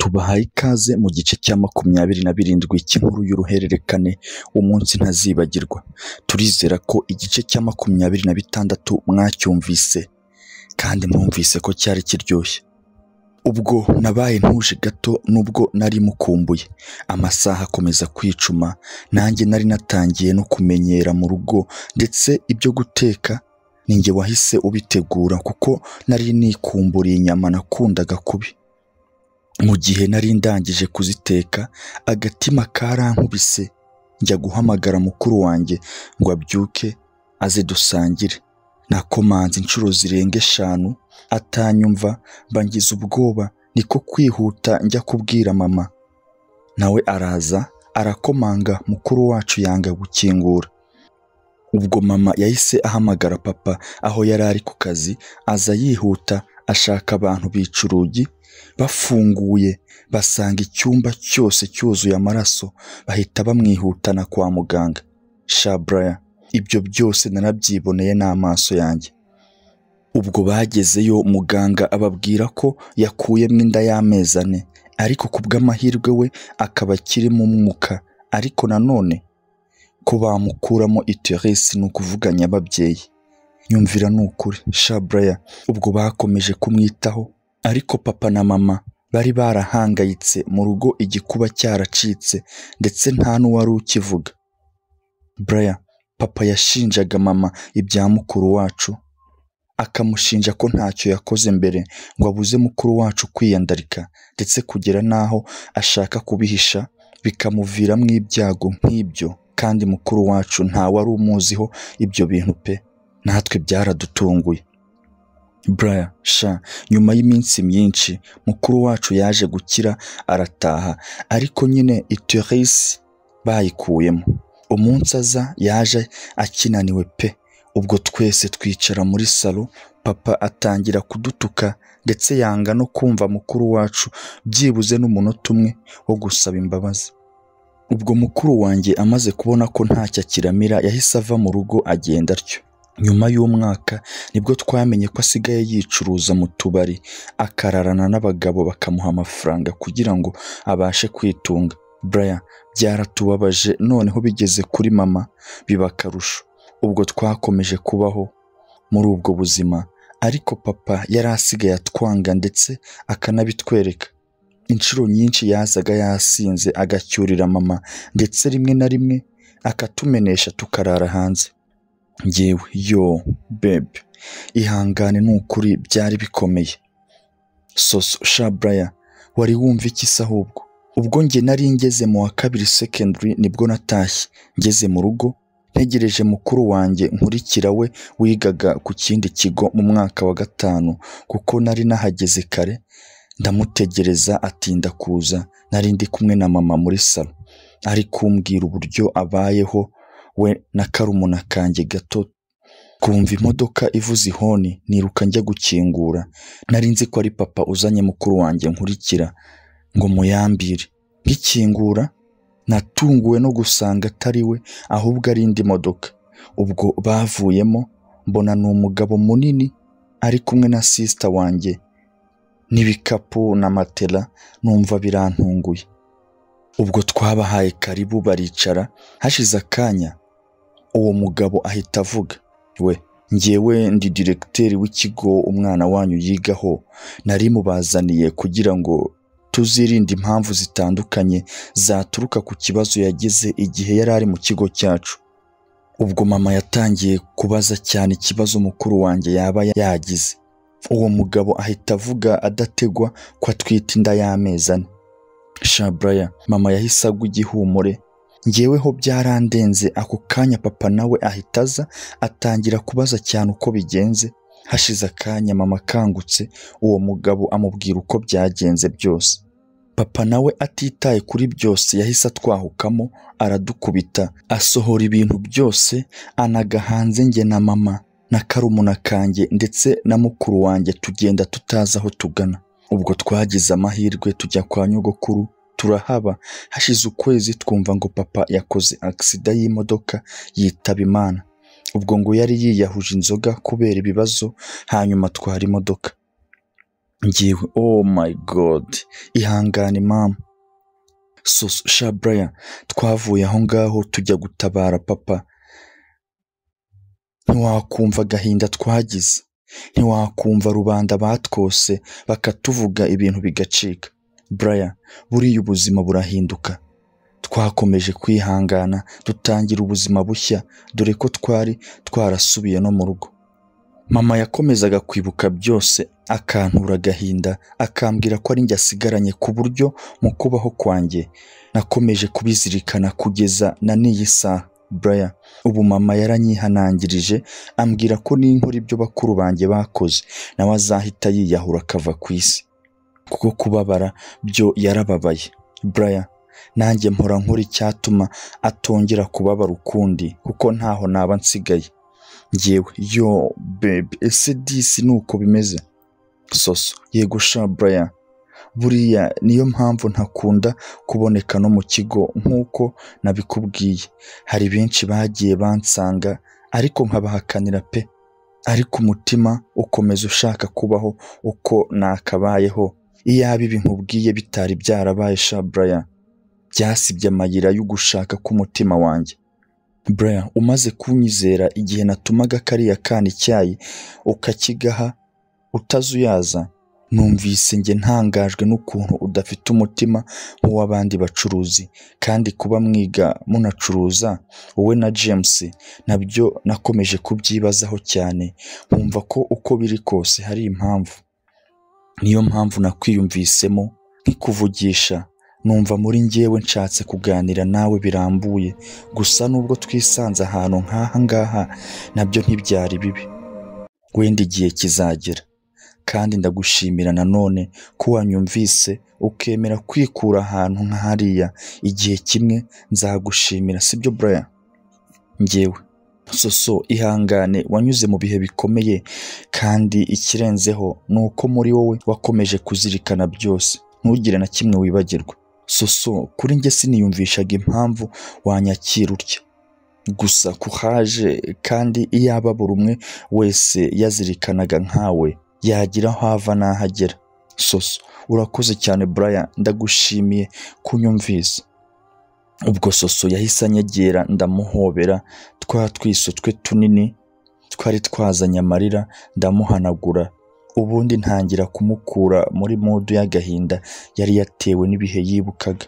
tubahaye ikaze mu gice cya 27 cy'inkuru y'uruhererekane umunsi ntazibagirwa. Turizera ko igice cya 26 mwacyumvise kandi mwumvise ko cyari kiryoshye. Ubwo nabaye ntuje gato nubwo nari mukumbuye, amasaha akomeza kwicuma, nanjye nari natangiye no kumenyera mu rugo, ndetse ibyo guteka ninjye wahise ubitegura kuko nari nikumburiye inyama nakundaga kubi. Mu gihe nari ndangije kuziteka, agatima karankubise njya guhamagara mukuru wanjye ngo abyuke aze dusangire. Nakomanze inshuro zirenga 5 atanyumva, bangize ubwoba, niko kwihuta njya kubwira mama. Nawe araza arakomanga, mukuru wacu yanga gukingura. Ubwo mama yahise ahamagara papa aho yari ari ku kazi, aza yihuta ashaka abantu bica urugi. Bafunguye basanga icyumba cyose cyuzuye amaraso, bahita bamwihutana kwa muganga. Brian, ibyo byose narabyiboneye n'amaso yanjye. Ubwo bagezeyo muganga ababwira ko yakuyemo inda y'amezi 4, ariko kubw'amahirwe we akaba akiri mu mwuka, ariko nanone ko bamukuramo utérus, ni ukuvuga nyababyeyi. Nyumvira n'ukuri Brian. Ubwo bakomeje kumwitaho, ariko papa na mama bari barahangayitse mu rugo, igikuba cyaracitse ndetse nta n'uwari ukivuga. Brian, papa yashinjaga mama ibya mukuru wacu, akamushinja ko ntacyo yakoze mbere ngo abuze mukuru wacu kwiyandarika, ndetse kugera naho ashaka kubihisha bikamuviramo ibyago nk'ibyo, kandi mukuru wacu nta wari umuziho ibyo bintu pe. Natwe byaradutunguye. Brian, nyuma y'iminsi myinshi mukuru wacu yaje gukira arataha, ariko nyine utérus bayikuyemo. Umunsi aza yaje akinaniwe pe. Ubwo twese twicara muri salo, papa atangira kudutuka ndetse yanga no kumva mukuru wacu byibuze n'umunota umwe wo gusaba imbabazi. Ubwo mukuru wanjye amaze kubona ko ntacyo akiramira, yahise ava mu rugo agenda atyo. Nyuma y'umwaka nibwo twamenye ko asigaye yicuruza mu tubari, akararana n'abagabo bakamuha amafaranga kugira ngo abashe kwitunga. Brian, byaratubabaje, noneho bigeze kuri mama biba akarusho. Ubwo twakomeje kubaho muri ubwo buzima, ariko papa yari asigaye atwanga ndetse akanabitwereka. Inshuro nyinshi yazaga yasinze agacyurira mama, ndetse rimwe na rimwe akatumenesha tukarara hanze. Ngewe babe, ihangane n'ukuri byari bikomeye. Brian, wari wumva iki se ahubwo? Ubwo njye nari ngeze mu wa 2 secondary nibwo natashye, ngeze mu rugo ntegereje mukuru wanjye nkurikira we wigaga ku kindi kigo mu mwaka wa 5, kuko nari nahageze kare. Ndamutegereza atinda kuza, nari ndi kumwe na mama muri salo, ari kumbwira uburyo abayeho we na karumuna kanjye gato. Kumva imodoka ivuza ihoni, niruka njya gukingura. Nari nzi ko ari papa uzanye mukuru wanjye nkurikira ngo muyambire. Ngikingura natunguwe no gusanga atari we, ahubwo ari indi modoka. Ubwo bavuyemo mbona ni umugabo munini ari kumwe na sister wanjye n'ibikapu na matela, numva birantunguye. Ubwo twabahaye karibu baricara. Hashize akanya uwo mugabo ahita avuga, we, njyewe ndi directeur w'ikigo umwana wanyu yigaho, nari mubazaniye kugira ngo tuzirinde impamvu zitandukanye zaturuka ku kibazo yagize igihe yari ari mu kigo cyacu. Ubwo mama yatangiye kubaza cyane ikibazo mukuru wanjye yaba yagize. Uwo mugabo ahita avuga adategwa ko atwite inda y'amezi 4. Brian, mama yahise agwa igihumure. Njyeweho byarandenze. Ako kanya papa nawe ahita aza atangira kubaza cyane uko bigenze. Hashize akanya mama akangutse, uwo mugabo amubwira uko byagenze byose. Papa nawe atitaye kuri byose yahise atwahukamo, aradukubita, asohora ibintu byose, anaga hanze njye na mama na karumuna kanjye ndetse na mukuru wanjye, tugenda tutazi aho tugana. Ubwo twagize amahirwe tujya kwa nyogokuru turahaba. Hashize ukwezi twumva ngo papa yakoze accident y'imodoka yitaba Imana. Ubwo ngo yari yiyahuje inzoga kubera ibibazo, hanyuma twara imodoka. Njyewe oh my god, ihangane mama. So sha Brian, twavuye aho ngaho tujya gutabara papa. Ntiwakumva agahinda twagize, ntiwakumva rubanda batwose bakatuvuga ibintu bigacika. Brian, buriya ubuzima burahinduka. Twakomeje kwihangana dutangira ubuzima bushya, dore ko twari twarasubiye no mu rugo. Mama yakomezaga kwibuka byose, akantura agahinda, akambwira ko ari njye asigaranye, ku buryo mu kubaho kwanjye nakomeje kubizirikana kugeza na n'iyi saha. Brian, ubu mama yaranyihanangirije, ambwira ko ninkora ibyo bakuru banjye bakoze nawe azahita yiyahura akava ku isi, kuko kubabara byo yarababaye. Brian, nanjye mpora nkora icyatuma atongera kubabara ukundi, kuko ntaho naba nsigaye. Njyewe yo baby, ese disi nuko bimeze? Soso, yego sha Brian, buriya niyo mpamvu ntakunda kuboneka no mu kigo nk'uko nabikubwiye. Hari benshi bagiye bansanga ariko nkabahakanira pe, ariko umutima ukomeza ushaka kubaho uko nakabayeho. Iyaba ibi nkubwiye bitari byarabaye sha Brian, byasibye amayira yo gushaka k'umutima wanjye. Brian, umaze kunyizera igihe natumaga kariya kana icyayi ukakigaha utazuyaza, numvise njye ntangajwe n'ukuntu udafite umutima nk'uw'abandi bacuruzi, kandi kuba mwiga munacuruza wowe na James nabyo nakomeje kubyibazaho cyane, nkumva ko uko biri kose hari impamvu. Niyo mpamvu nakwiyumvisemo nkikuvugisha, numva muri njyewe nshatse kuganira nawe birambuye. Gusa nubwo twisanze ahantu nk'aha ngaha nabyo ntibyari bibi, wenda igihe kizagera. Kandi ndagushimira nanone ko wanyumvise ukemera kwikura ahantu nk'ahariya. Igihe kimwe nzagushimira, sibyo Brian? Njyewe Soso, ihangane, wanyuze mu bihe bikomeye, kandi ikirenzeho ni uko muri wowe wakomeje kuzirikana byose, ntugire na kimwe wibagirwa. Soso, kuri njye siniyumvishaga impamvu wanyakira utya. Gusa kuhaje, kandi iyaba buri umwe wese yazirikanaga nkawe yagira aho ava n'ahagera. Soso, urakoze cyane Brian, ndagushimiye kunyumvisa. Ubwo Soso yahise anyegera, ndamuhobera, twa twiso twe tunini twari twazanye amarira ndamuhanagura, ubundi ntangira kumukura muri modu y'agahinda yari yatewe n'ibihe yibukaga.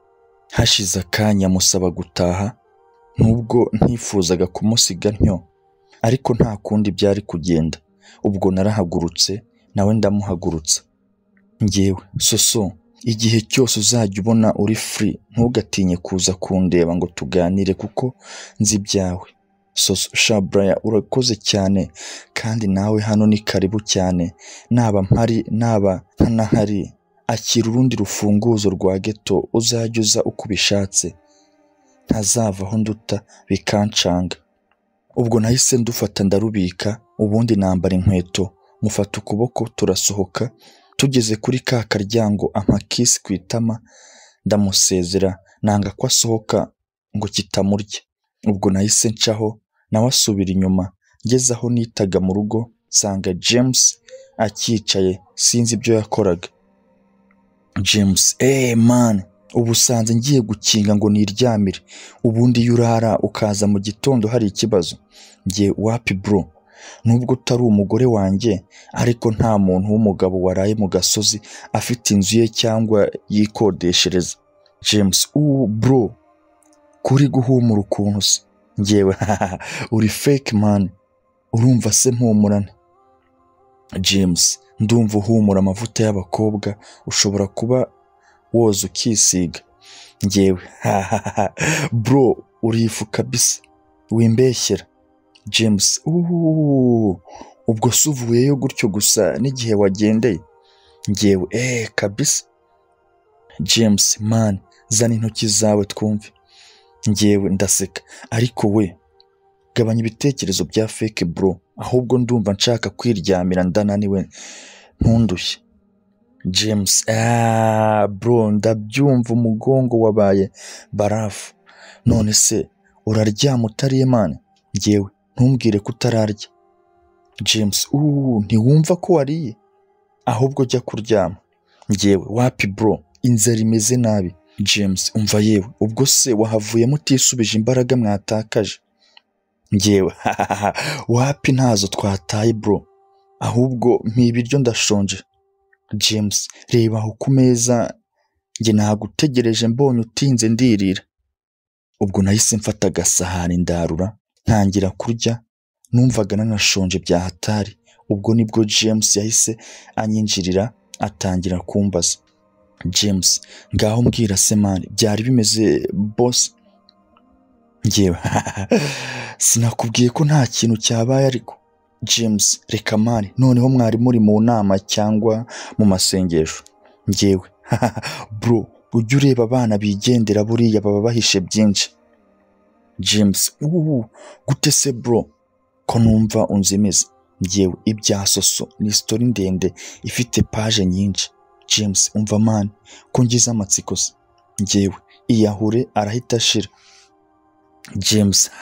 Hashize akanya musaba gutaha, nubwo ntifuzaga kumusiga ntyo, ariko nta kundi byari kugenda. Ubwo narahagurutse nawe ndamuhagurutsa. Njyewe Soso, igihe cyose uzajya ubona uri free, ntugatinye kuza kundeba ngo tuganire, kuko nzi ibyawe. Soso sha Brian, urakoze cyane, kandi nawe hano ni karibu cyane. Naba mpari naba ntanahari, akira urundi rufunguzo rwa ghetto uzajya uza uko ubishatse, ntazavaho nduta bikancanga. Ubwo nahise ndufata ndarubika, ubundi nambara inkweto, mufata ukuboko turasohoka. Tugeze kuri ka karyango ampa kiss ku itama, ndamusezera, nanga ko asohoka ngo kitamurya. Ubwo nahise ncaho nawe asubira inyuma. Ngeze aho nitaga mu rugo, nsanga James akicaye, sinzi ibyo yakoraga. James, man, ubu usanze ngiye gukinga ngo niryamire, ubundi iyo urara ukaza mu gitondo hari ikibazo? Njye wapi bro, nubwo utari umugore wanjye, ariko nta muntu w'umugabo waraye mu gasozi afite inzu ye cyangwa yikodeshereza. James, bro, kuri guhumura ukuntu se? Njyewe uri fake man, urumva se mpumurane? James, ndumva uhumura amavuta y'abakobwa, ushobora kuba woza ukisiga. Njyewe bro, urifu kabisa, wimbeshyera. James, ubwo se uvuyeyo gutyo gusa n'igihe wagendeye? Njyewe kabisa. James, man, zana intoki zawe twumve. Njyewe ndaseka, ariko we gabanya ibitekerezo bya fake bro, ahubwo ndumva nshaka kwiryamira, ndananiwe, ntundushye. James, bro, ndabyumva, umugongo wabaye barafu. None se uraryama utariye man? Njyewe ntumbwire ko utararya. James, ntiwumva ko wariye? ahubwo jya kuryama. Njyewe wapi bro, inzara imeze nabi. James umva yewe, ubwo se wahavuyemo utisubije imbaraga mwatakaje? Njyewe wapi, ntazo twataye bro, ahubwo ibiryo ndashonje. James reba aho ku meza, njye nagutegereje, mbonye utinze ndirira. Ubwo nahise mfata agasahani ndarura ntangira kurya, numvaga nanashonje bya hatari. Ubwo nibwo James yahise anyinjirira atangira kumbaza. James ngaho mbwira se mani, byari bimeze boss? Njyewe sinakubwiye ko nta kintu cyabaye ariko. James reka mani, noneho mwari muri mu nama cyangwa mu masengesho? Njyewe bro, ujya ureba abana bigendera, buriya baba bahishe byinshi. James gute se bro, ko numva unzimiza? Njyewe ibya Soso ni story ndende ifite page nyinshi. James umva man, ko ngize amatsiko se. Njyewe iyahure arahita ashira. James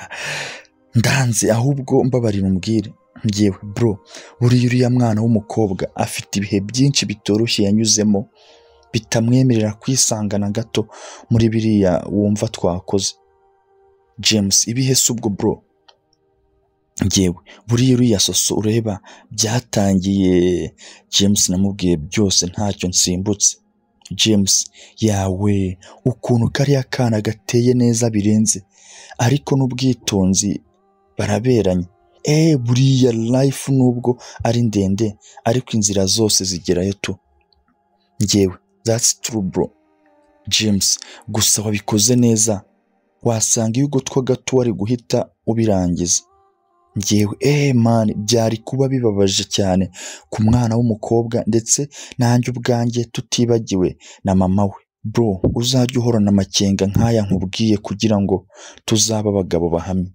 ndanze, ahubwo mbabarira umbwire. Njyewe bro, uriya mwana w'umukobwa afite ibihe byinshi bitoroshye yanyuzemo bitamwemerera kwisangana gato muri biriya wumva twakoze. James ibihe se ubwo bro? Njyewe uriya Soso ureba byatangiye. James namubwiye byose ntacyo nsimbutse. James yawe, ukuntu kariya kana gateye neza birenze, ariko n'ubwitonzi baraberanye. Buriya life nubwo ari ndende ariko inzira zose zigerayo tu. Njyewe that's true bro. James gusa wabikoze neza, wasanga iyo ugotwa gato wari guhita ubirangiza. Njyewe man, byari kuba bibabaje cyane ku mwana w'umukobwa ndetse nanjye ubwanjye, tutibagiwe na mama we. Bro uzajya uhorana amakenga nk'aya nkubwiye kugira ngo tuzaba abagabo bahamye.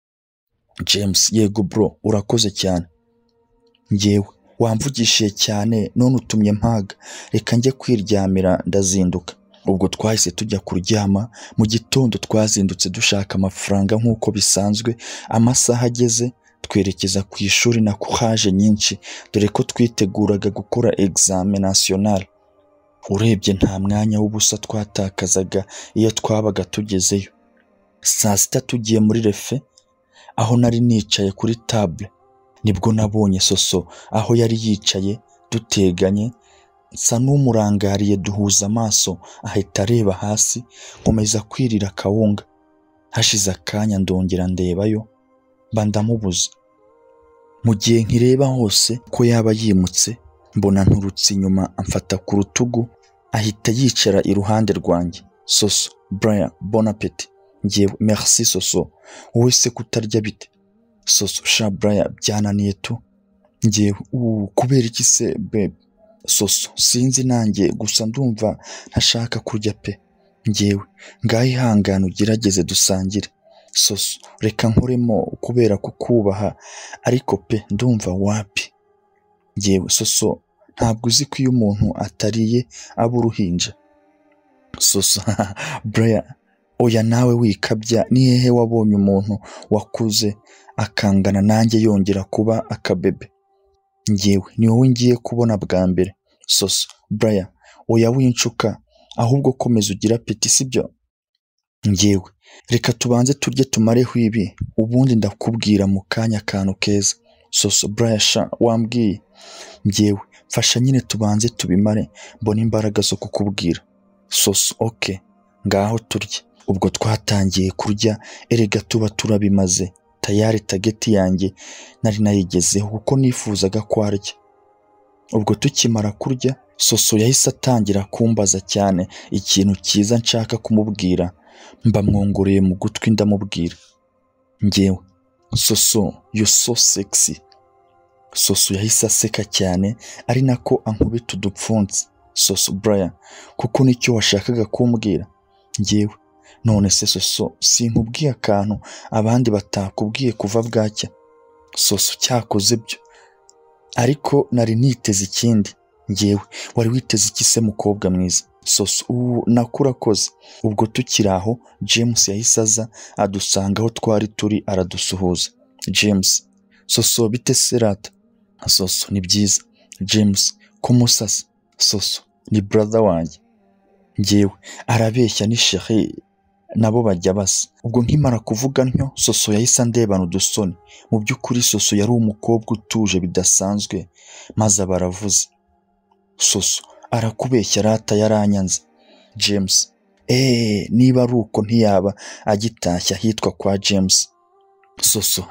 James yego bro, urakoze cyane. Njyewe wamvugishije cyane none utumye mpaga, reka njye kwiryamira ndazinduka. Ubwo twahise tujya kuryama. Mu gitondo twazindutse dushaka amafaranga nk'uko bisanzwe. Amasaha ageze twerekeza ku ishuri na courage nyinshi, dore ko twiteguraga gukora examen national. Urebye nta mwanya w'ubusa twatakazaga iyo twabaga tugezeyo. Saa sita tugiye muri refe, aho nari nicaye kuri table, nibwo nabonye Soso aho yari yicaye duteganye. Nsa n'umurangariye, duhuza amaso, ahita areba hasi, nkomeza kwirira kawunga. Hashize akanya ndongera ndebayo, mba ndamubuze. Mu gihe nkireba hose ko yaba yimutse, mbona nturutse inyuma amfata ku rutugu, ahita yicara iruhande rwanjye. Soso Brian, bon appétit. Njyewe merci Soso, wowe se kutarya bite? Soso sha Brian, byananiye tu. Njyewe kubera iki se babe? Soso sinzi nanjye, gusa ndumva ntashaka kurya pe. Njyewe ngaho ihangane ugerageze dusangire. Soso reka nkoremo kubera kukubaha, ariko pe ndumva wapi. Njyewe Soso ntabwo uzi ko iyo umuntu atariye aba uruhinja. Soso Brian oya nawe wikabya, ni hehe wabonye umuntu wakuze akangana nanjye yongera kuba akabebe? Njyewe ni wowe ngiye kubona bwa mbere. Soso Brian oya winshuka, ahubwo komeza ugira apeti sibyo? Njyewe reka tubanze turye tumareho ibi, ubundi ndakubwira mu kanya akantu keza. Soso Brian sha wambwiye. Njyewe mfasha nyine tubanze tubimare mbona imbaraga zo kukubwira. Soso okay, ngaho turye. Ubwo twatangiye kurya, erega tuba turabimaze tayari. Tageti yanjye nari nayigezeho kuko nifuzaga kwarya. Ubwo tukimara kurya, Soso yahise atangira kumbaza cyane ikintu cyiza nshaka kumubwira. Mba mwongoreye mu gutwi ndamubwira. Njyewe Soso you so sexy. Soso yahise aseka cyane, ari nako ankubita udupfunsi. Soso Brian, kuko nicyo washakaga kumbwira? Njyewe none se Soso sinkubwiye akantu abandi batakubwiye kuva bwacya? Soso cyakoze byo, ariko nari niteze ikindi. Njyewe wari witeze iki se mukobwa mwiza? Soso nakurakoze. Ubwo tukiri aho James yahise aza adusanga aho twari turi aradusuhuza. James Soso bite serata? Soso ni byiza. James kumusasa. Soso ni brother wanjye. Njyewe arabeshya ni chérie, nabo bajya basa. Ubwo nkimara kuvuga ntyo Soso yahise andebana udusoni. Mu by'ukuri Soso yari umukobwa utuje bidasanzwe, maze baravuze. Soso arakubeshya rata yaranyanze. James niba ari uko ntiyaba agitashya hitwa kwa James. Soso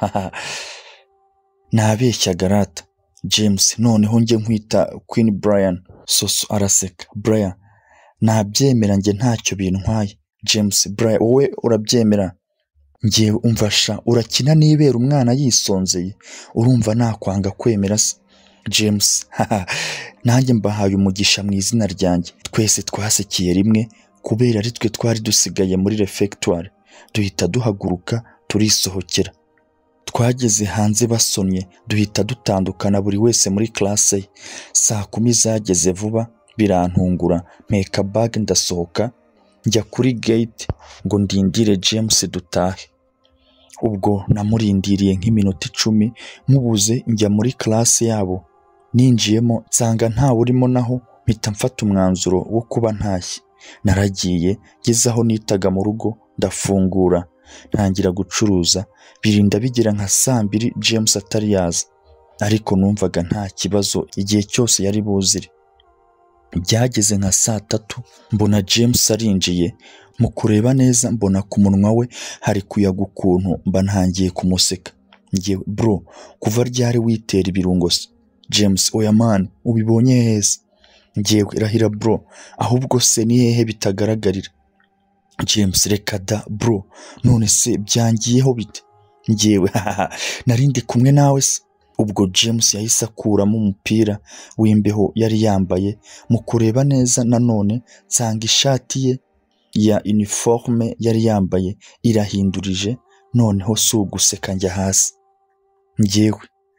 nabeshyaga rata. James noneho njye nkwita Queen Brian. Soso araseka. Brian nabyemera njye ntacyo bintwaye. James Brian wowe urabyemera? Njyewe umfasha urakina nibera umwana yisonzeye, urumva nakwanga kwemera se? James nanjye mbahaye umugisha mu izina ryanjye. Twese twasekiye rimwe kubera ari twe twari dusigaye muri refectoire. Duhita duhaguruka turisohokera. Twageze hanze basomye duhita dutandukana buri wese muri classe ye. 10:00 zageze vuba birantungura, mpeka bag ndasohoka njya kuri gate ngo ndindire James dutahe. Ubwo namurindiriye nk'iminota 10 mubuze njya muri classe yabo. Ninjiyemo nsanga ntawe urimo, naho mpita mfata umwanzuro wo kuba ntashye. Naragiye ngeze aho nitaga mu rugo ndafungura ntangira gucuruza. Birinda bigera nka 2:00 James atari yaza, ariko numvaga nta kibazo igihe cyose yari buzire. Byageze nka 3:00 mbona James arinjiye. Mu kureba neza mbona ku munwa we hari kuyaga ukuntu mba ntangiye kumuseka. Njyewe bro kuva ryari witera ibirungo se? James oya man ubibonye heza. Njyewe irahira bro ahubwo se ni hehe bitagaragarira? James reka da bro none se byangiyeho bite? Njyewe narindi kumwe nawe se. Ubwo James yahise akuramo umupira w'imbeho yari yambaye. Mu kureba neza nanone nsanga ishati ye ya uniforme yari yambaye irahindurije. Noneho si uguseka njya hasi. Njyewe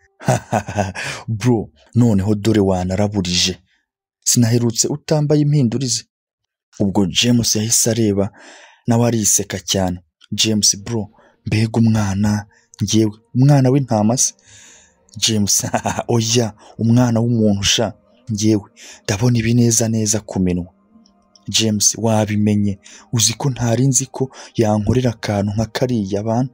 bro noneho dore wanaraburije, sinaherutse utambaye impindurize. Ubwo James yahise areba nawe ariseka cyane. James bro mbega umwana. Njyewe umwana w'intama se? James oya umwana w'umuntu sha. Njyewe ndabona ibi neza ku minwa. James wabimenye uzi ko ntari nzi ko yankorera akantu nka kariya abantu.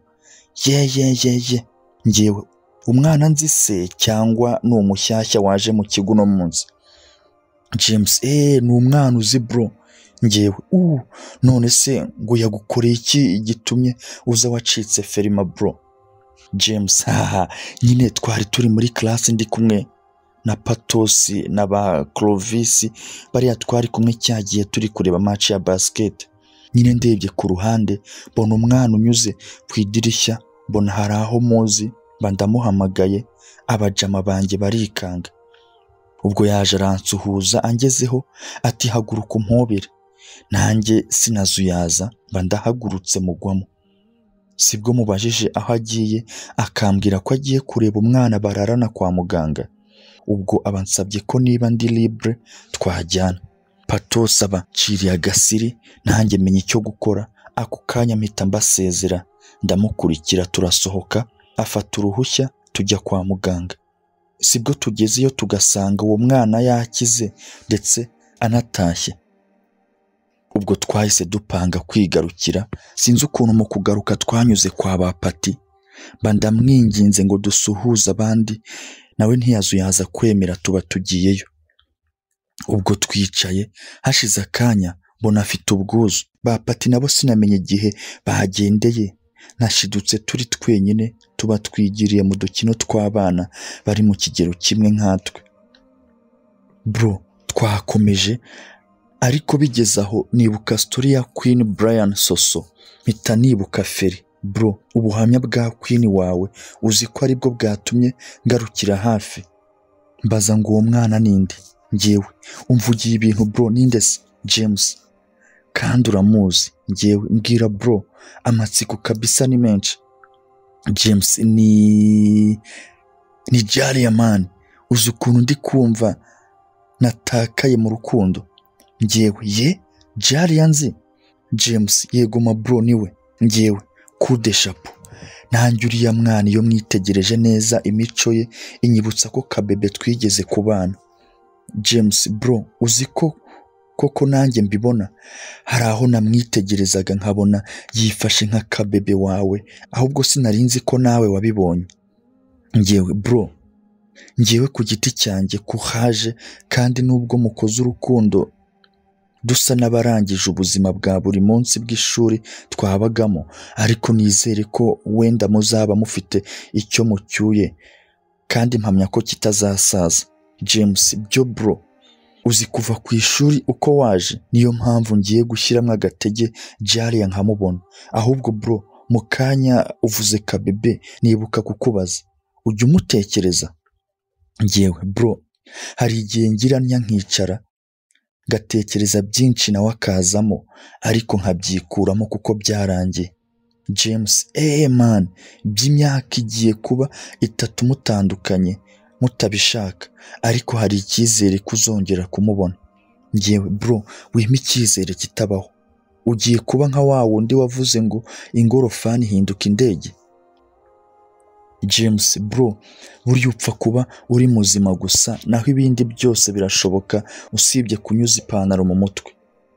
Ye njyewe umwana nzi se cyangwa ni umushyashya waje mu kigo no munsi? James ni umwana uzi bro. Njyewe none se ngo yagukoreye iki gitumye uza wacitse ferima bro? James nyine twari turi muri classe ndi kumwe na Patosi na ba Clovis, bariya twari kumwe cyagiye turi kureba match ya basket. Nyine ndebye ku ruhande mbona umwana unyuze ku idirishya, mbona hari aho muzi bandamuhamagaye. Abajama banjye barikanga. Ubwo yaje aransuhuza angezeho ati haguruka umpobere. Nanjye sinazuyaza bandahagurutse mugwamo. Sibwo mubajije aho agiye akambwira ko agiye kureba umwana bararana kwa muganga. Ubwo abansabye ko niba ndi libre twajyana. Patos abaciriye agasiri nanjye menye icyo gukora. Ako kanya mpita mbasezera ndamukurikira turasohoka, afata uruhushya tujya kwa muganga. Sibwo tugezeyo tugasanga uwo mwana yakize ndetse anatashye. Ubwo twahise dupanga kwigarukira. Sinzi ukuntu mu kugaruka twanyuze kwa bapati, bandamwinginze ngo dusuhuze abandi, nawe ntiyazuyaza kwemera tuba tugiyeyo. Ubwo twicaye hashize akanya mbona afite ubwuzu. Bapati nabo sinamenye igihe bahagendeye. Nashidutse turi twenyine tuba twigiriye mu dukino tw'abana bari mu kigero kimwe nkatwe. Bro twakomeje, ariko bigeze aho nibuka story ya Queen Brian Soso, mpita nibuka Feri. Bro ubuhamya bwa Queen wawe uzi ko aribwo bwatumye ngarukira hafi. Mbaza ngo uwo mwana ninde? Njyewe umvugiye ibintu bro ninde se? James kandi uramuzi? Njyewe mbwira bro amatsiko kabisa ni menshi. James ni Jalia man, uzi ukuntu ndi kumva natakaye mu rukundo. Njyewe Jalia nzi? James yego ma bro niwe. Njyewe kude chapeau. Nanjye uriya mwana iyo mwitegereje neza imico ye inyibutsa ko kabebe twigeze kubana. James bro, uzi ko koko nanjye mbibona, hari aho namwitegerezaga nkabona yifashe nk'akabebe wawe, ahubwo sinari nzi ko nawe wabibonye. Ngewe ku giti cyanjye kuhaje, kandi nubwo mukoze urukundo dusa n'abarangije ubuzima bwa buri munsi bw'ishuri twabagamo, ariko nizere ko wenda muzaba mufite icyo mucyuye kandi mpamya ko kitazasaza. James byo bro, uzi kuva ku ishuri uko waje, niyo mpamvu ngiye gushyiramo agatege Jalia nkamubona. Ahubwo bro, mu kanya uvuze kabebe nibuka kukubaza, ujya umutekereza? Ngewe bro, hari igihe ngira nkicara gatekereza byinshi nawe akazamo, ariko nkabyikuramo kuko byarangiye. James man, by'imyaka igiye kuba 3 mutandukanye mutabishaka, ariko hari icyizere kuzongera kumubona. Ngewe bro, wima icyizere kitabaho. Ugiye kuba nka wa wundi wavuze ngo ingorofani hinduka indege? James bro, buriya upfa kuba uri muzima gusa, naho ibindi byose birashoboka usibye kunyuza ipantaro mu mutwe.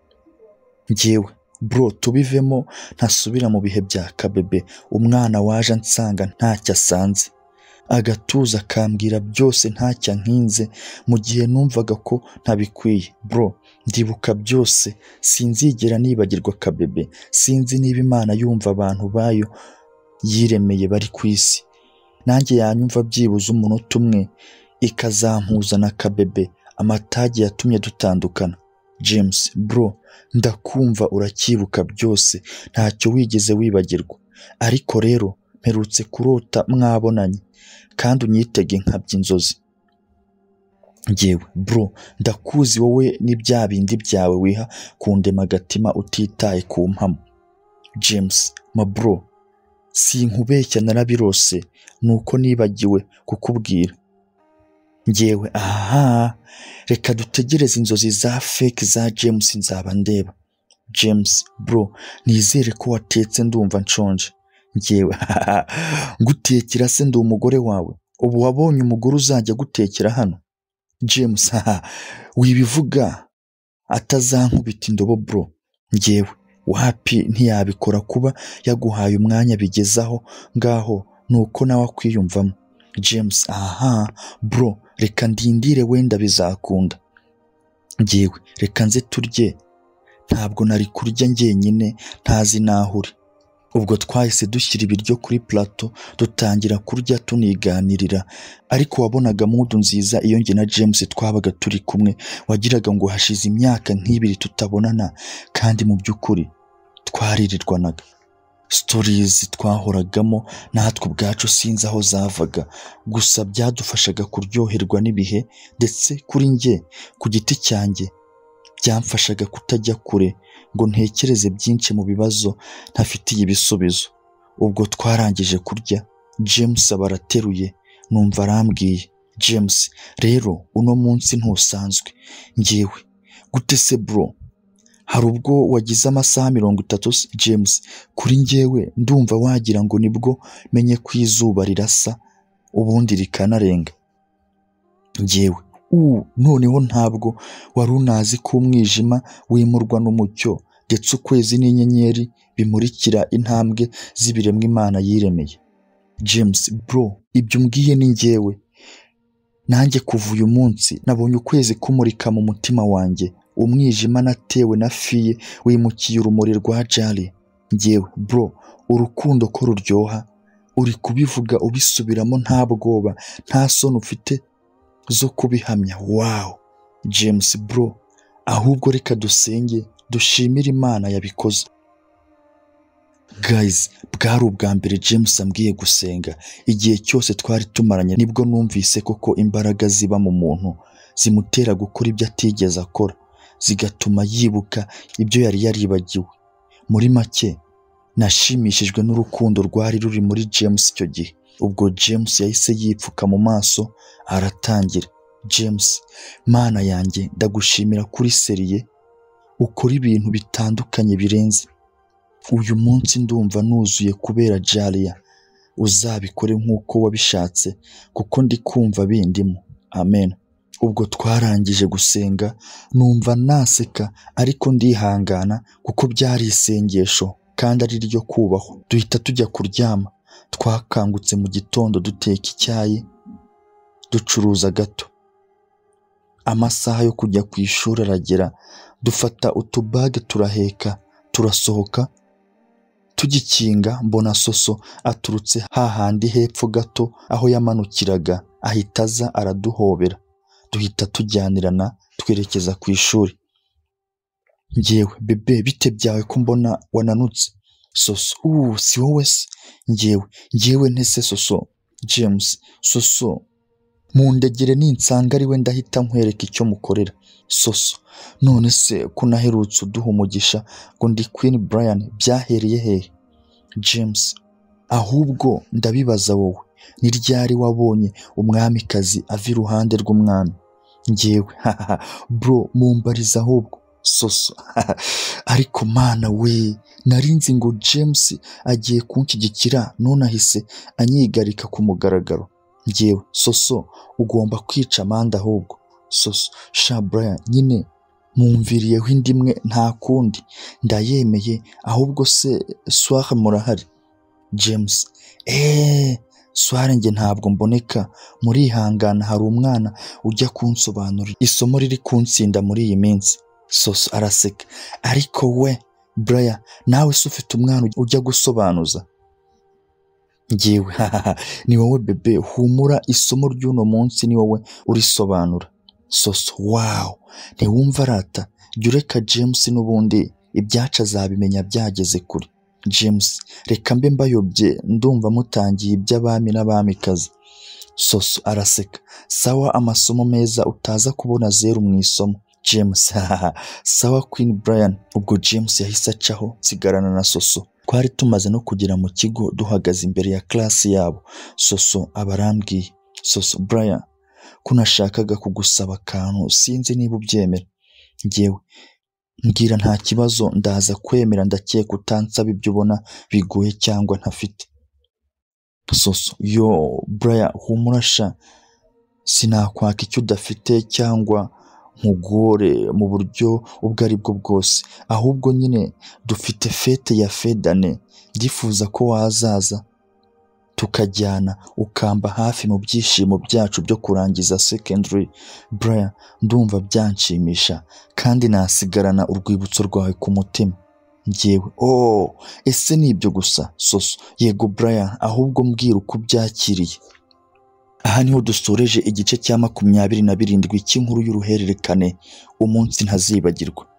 Ngewe bro, tubivemo ntasubira mu bihe bya kabebe, umwana waje ansanga ntacyo asanze, agatuza akambwira byose ntacyo nkinze, mu gihe numvaga ko ntabikwiye. Bro, ndibuka byose, sinzigera nibagirwa kabebe. Sinzi niba Imana yumva abantu bayo yiremeye bari ku isi, nanjye yanyumva byibuze umunota umwe ikazampuza na kabebe, amatage yatumye dutandukana. James bro, ndakumva uracyibuka byose, ntacyo wigeze wibagirwa, ariko rero mperutse kurota mwabonanye, kandi unyitege nkabya inzozi. Ngewe bro, ndakuzi wowe ni bya bindi byawe wiha kundema agatima utitaye ku mpamo. James ma bro, sinkubeshya narabirose, nuko nibagiwe kukubwira. Ngewe reka dutegereze inzozi za fake za James nzaba ndeba. James bro, nizere ko watetse, ndumva nshonje. Ngewe ngutekera se ndi umugore wawe? Ubu wabonye umugore uzajya gutekera hano? James wibivuga atazankubita indobo bro. Ngewe wapi, ntiyabikora kuba yaguhaye umwanya bigezaho ngaho, nuko nawe akwiyumvamo. James bro, reka ndindire wenda bizakunda. Ngewe reka nze turye, ntabwo nari kurya njyenyine ntazi naho uri. Ubwo twahise dushyira ibiryo kuri plateau dutangira kurya tuniganirira, ariko wabonaga mudu nziza iyo njye na James twabaga turi kumwe, wagiraga ngo hashize imyaka nk'ibiri tutabonana, kandi mu by'ukuri twaririrwanaga. Stories twahoragamo natwe ubwacu sinzi aho zavaga, gusa byadufashaga kuryoherwa n'ibihe, ndetse kuri njye ku giti cyanjye byamfashaga kutajya kure ngo ntekereze byinshi mu bibazo ntafitiye ibisubizo. Ubwo twarangije kurya, James aba arateruye, numva arambwiye, James rero uno munsi ntusanzwe. Ngewe gute se bro, hari ubwo wagize amasaha 30? James kuri ngewe ndumva wagira ngo nibwo menye ko izuba rirasa ubundi rikanarenga. Ngewe noneho ntabwo wari unazi ko umwijima wimurwa n'umucyo, ndetse ukwezi n'inyenyeri bimurikira intambwe z'ibiremwa Imana yiremeye. James bro, ibyo umbwiye ni ngewe, nanjye kuva uyu munsi nabonye ukwezi kumurika mu mutima wanjye, umwijima natewe na fiye wimukiye urumuri rwa Jalia. Ngewe bro, urukundo ko ruryoha, uri kubivuga ubisubiramo nta bwoba, nta soni ufite zo kubihamya. Wow James bro, ahubwo reka dusenge dushimire Imana yabikoze. Guys, bwari ubwa mbere James ambwiye gusenga. Igihe cyose twari tumaranye nibwo numvise koko imbaraga ziba mu muntu zimutera gukora ibyo atigeze akora, zigatuma yibuka ibyo yari yaribagiwe. Muri make nashimishijwe n'urukundo rwari ruri muri James icyo gihe. Ubwo James yahise yipfuka mu maso aratangira, James Mana yanjye ndagushimira kuri seriye, ukora ibintu bitandukanye birenze. Uyu munsi ndumva nuzuye kubera Jalia, uzabikore nk'uko wabishatse kuko ndi kumva bindimo. Amen. ubwo twarangije gusenga numva naseka ariko ndihangana kuko byari isengesho kandi ari ryo kubahwa. Duhita tujya kuryama. Twakangutse mu gitondo duteka icyayi, ducuruza gato. Amasaha yo kujya ku ishuri aragera, dufata utubage turaheka, turasohoka. Tugikinga mbona Soso aturutse hahandi hepfo gato aho yamanukiraga, ahita aza araduhobera. Duhita tujyanirana twerekeza ku ishuri. Njyewe, bebe bite byawe ko mbona wananutse? Soso, si wowe se? Njyewe ntese Soso. James, Soso, mundegere ninsanga ari we ndahita nkwereka icyo mukorera. Soso, none se ko naherutse uduha umugisha ngo ndi Queen Brian, byahereye hehe? James, ahubwo ndabibaza wowe, ni ryari wabonye umwamikazi ava iruhande rw'umwami? Njyewe, bro, mumbariza ahubwo. Soso, ariko mana we, narinzi ngo James agiye kunshyigikira none ahise anyigarika ku mugaragaro. Njyewe, Soso, ugomba kwica amande ahubwo. Soso, sha Brian, nyine mwumviriyeho indi imwe nta kundi, ndayemeye, ahubwo se soir murahari? James, soir njye ntabwo mboneka, murihangana, hari umwana ujya kunsobanurira isomo riri kunsinda muri iyi minsi. Soso araseka, ariko we Brian, nawe se ufite umwana ujya gusobanuza? Njyewe, ni wowe bebe, humura, isomo ry'uno munsi ni wowe urisobanura. Soso, wow, ntiwumva rata, jya ureka James n'ubundi ibyacu azabimenya byageze kure. James, reka mbe mbayobye, ndumva mutangiye iby'abami n'abamikazi. Soso araseka, sawa, amasomo meza, utaza kubona 0 mu isomo. James, sawa Queen Brian. Ubwo James yahise acaho, nsigarana na Soso. Twari tumaze no kugera mu kigo, duhagaze imbere ya class yabo. Soso abarambwiye, Soso, Brian, ko nashakaga kugusaba akantu, sinzi niba ubyemera. Njyewe, mbwira nta kibazo, ndaza kwemera, ndakeka utansaba ibyo ubona bigoye cyangwa ntafite. Soso, yo Brian, humura sha, sinakwaka icyo udafite cyangwa nkugore mu buryo ubwo ari bwo bwose, ahubwo nyine dufite fete ya fedane, ndifuza ko wazaza tukajyana ukamba hafi mu byishimo byacu byo kurangiza secondary. Brian, ndumva byanshimisha kandi nasigarana urwibutso rwawe ku mutima. Njyewe, ese ni ibyo gusa? Soso, yego Brian, ahubwo mbwira uko byakiriye. Aha niho dusoreje igice cya 27 cy'inkuru y'uruhererekane umunsi ntazibagirwa.